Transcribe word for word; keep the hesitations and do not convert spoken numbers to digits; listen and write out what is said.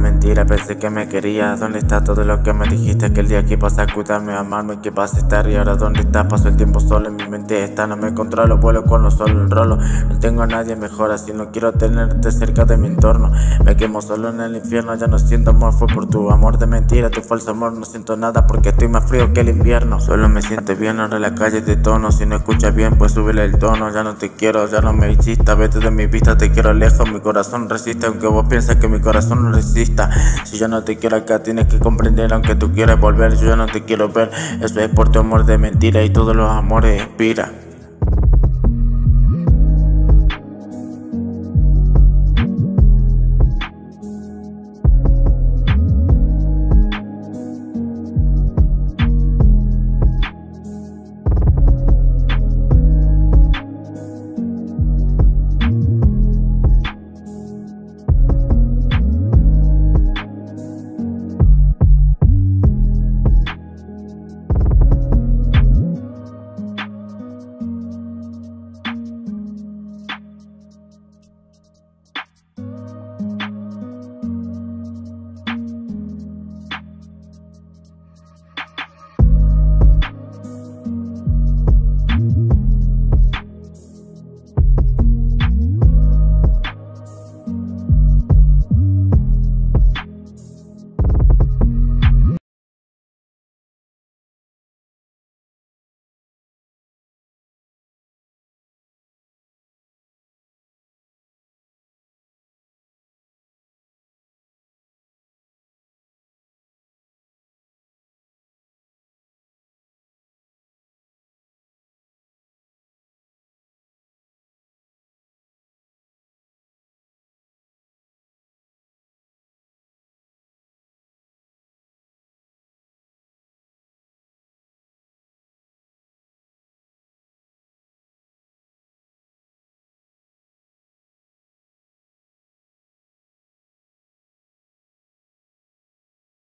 mentira, pensé que me querías. ¿Dónde está todo lo que me dijiste aquel día que ibas a cuidarme, amarme, que vas a estar? Y ahora ¿dónde estás? Paso el tiempo solo en mi mente está, no me controlo, vuelo con lo solo, enrolo. No tengo a nadie mejor, así no quiero tenerte cerca de mi entorno. Me quemo solo en el infierno, ya no siento amor, fue por tu amor de mentira, tu falso amor. No siento nada porque estoy más frío que el invierno. Solo me siento bien, ahora la calle de tono. Si no escuchas bien, pues súbele el tono. Ya no te quiero, ya no me insistas, vete de mi vista, te quiero lejos. Mi corazón resiste, aunque vos piensas que mi corazón no resista. Si yo no te quiero acá, tienes que comprender, aunque tú quieras volver, yo ya no te quiero ver. Eso es por tu amor de mentira y todos los amores expira.